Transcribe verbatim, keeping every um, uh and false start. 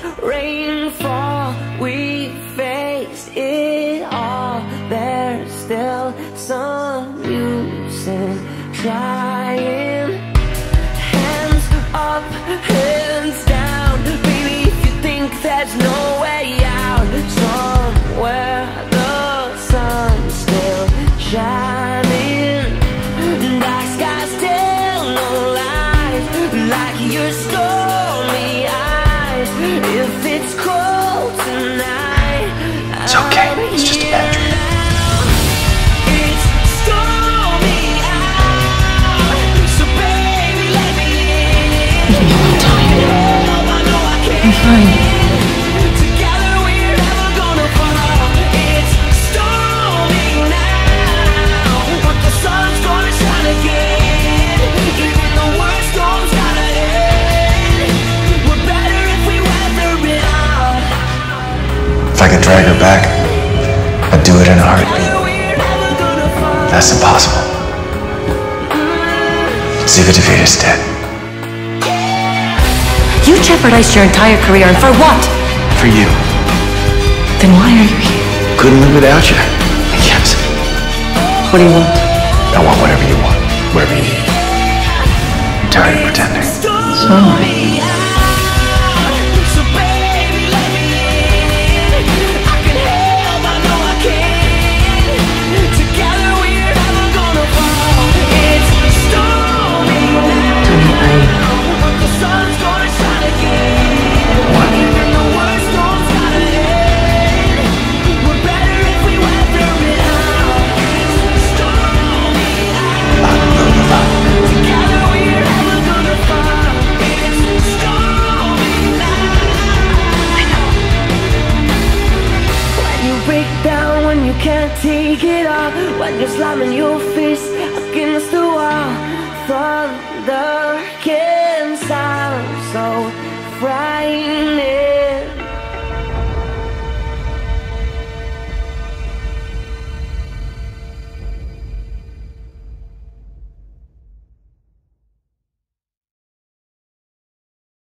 rainfall, we faced it all. There's still some use in trying. Hands up, hands down, baby, if you think there's no way out, somewhere the sun's still shining. Dark skies tell no lies, like your stormy eyes. If it's cold tonight, it's okay, it's just a bad dream. It's stormy out, so baby let me in. Leave me alone, Tony. I'm fine. Together we're never gonna fall. It's stormy now, but the sun's gonna shine again. Even the worst storm's gotta end. We're better if we weather it out. If I could drag her back, I'd do it in a heartbeat. That's impossible. Ziva is dead. You jeopardized your entire career, and for what? For you. Then why are you here? Couldn't live without you. Yes. What do you want? I want whatever you want, whatever you need. I'm tired of pretending. So am I. Take it all when you're slamming your fist against the wall. Thunder can